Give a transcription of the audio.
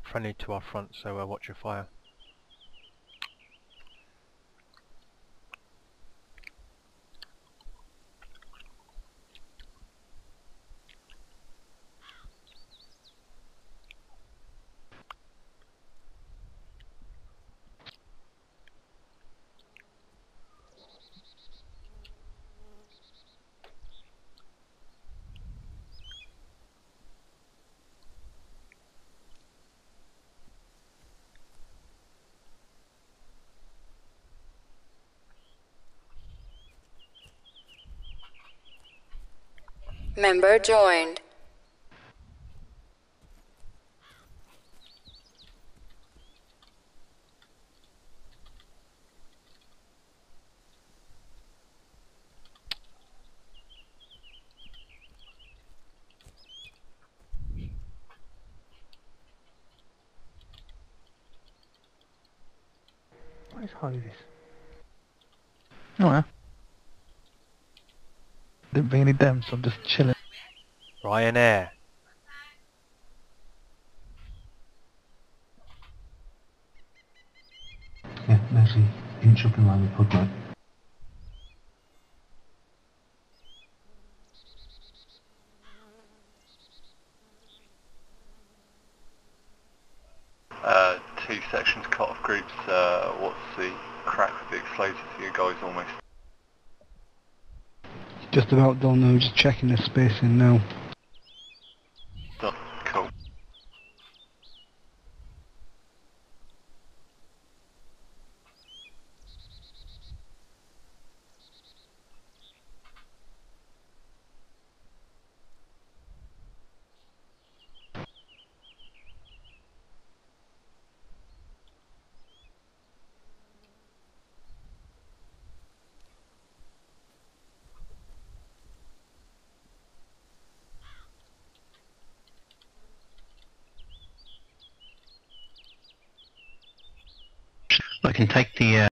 friendly to our front, so watch your fire. Member joined. What is Hoses? Oh yeah. Didn't bring any dem, so I'm just chilling. Ryanair. Yeah, Leslie, inch up in line with Pugman. Two sections cut off groups, what's the crack with the explosives for you guys almost? Just about done now, just checking the spacing now. Done. Cool. I can take the